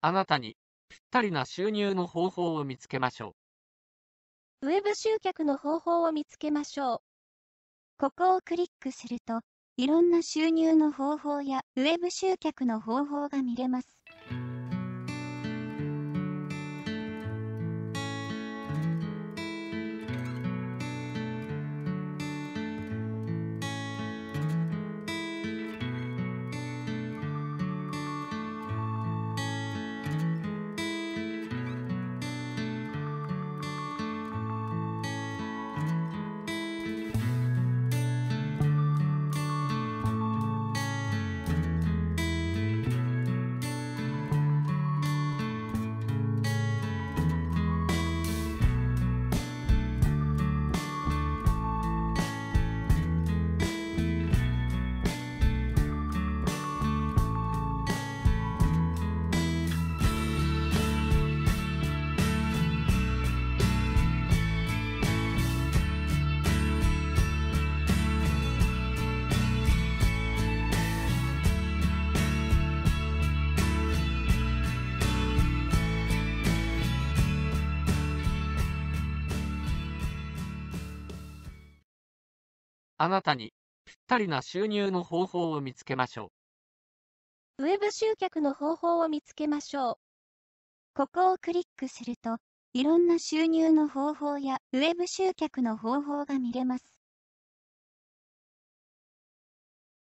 あなたにぴったりな収入の方法を見つけましょウェブ集客の方法を見つけましょう。ここをクリックすると、いろんな収入の方法やウェブ集客の方法が見れます。 う。あなたにぴったりな収入の方法を見つけましょウェブ集客の方法を見つけましょう。ここをクリックすると、いろんな収入の方法やウェブ集客の方法が見れます。